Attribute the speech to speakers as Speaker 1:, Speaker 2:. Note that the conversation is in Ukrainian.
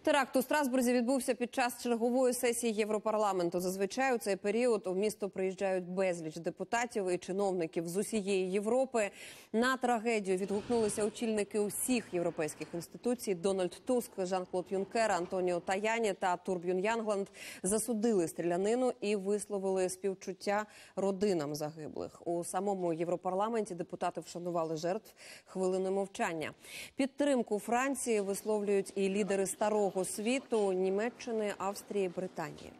Speaker 1: Теракт у Страсбурзі відбувся під час чергової сесії Європарламенту. Зазвичай у цей період у місто приїжджають безліч депутатів і чиновників з усієї Європи. На трагедію відгукнулися очільники усіх європейських інституцій. Дональд Туск, Жан-Клод Юнкер, Антоніо Таяні та Торб'юн Ягланд засудили стрілянину і висловили співчуття родинам загиблих. У самому Європарламенті депутати вшанували жертв хвилиною мовчання. Підтримку Франції висловлюють і лідери Старого світу – Німеччини, Австрії, Британії.